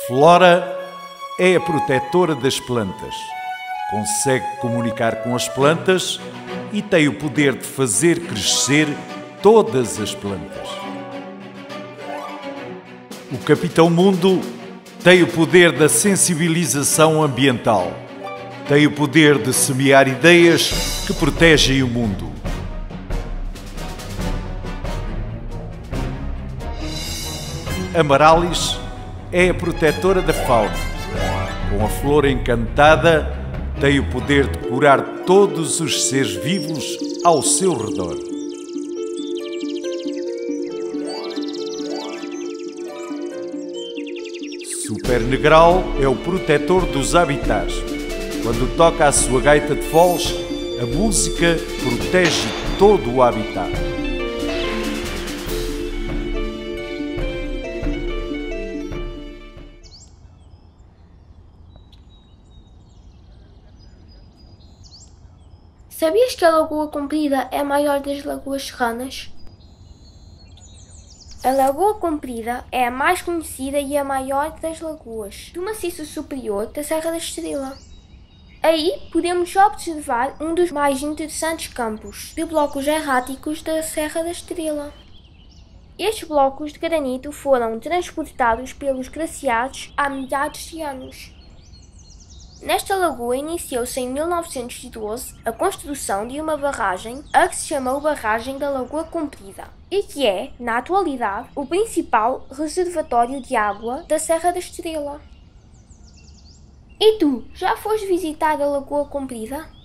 Flora é a protetora das plantas. Consegue comunicar com as plantas e tem o poder de fazer crescer todas as plantas. O Capitão Mundo tem o poder da sensibilização ambiental. Tem o poder de semear ideias que protegem o mundo. Amarallis é a protetora da fauna. Com a flor encantada, tem o poder de curar todos os seres vivos ao seu redor. Super Negral é o protetor dos habitats. Quando toca a sua gaita de foles, a música protege todo o habitat. Sabias que a Lagoa Comprida é a maior das lagoas serranas? A Lagoa Comprida é a mais conhecida e a maior das lagoas do maciço superior da Serra da Estrela. Aí podemos observar um dos mais interessantes campos de blocos erráticos da Serra da Estrela. Estes blocos de granito foram transportados pelos glaciares há milhares de anos. Nesta lagoa iniciou-se em 1912 a construção de uma barragem, a que se chamou Barragem da Lagoa Comprida, e que é, na atualidade, o principal reservatório de água da Serra da Estrela. E tu, já foste visitar a Lagoa Comprida?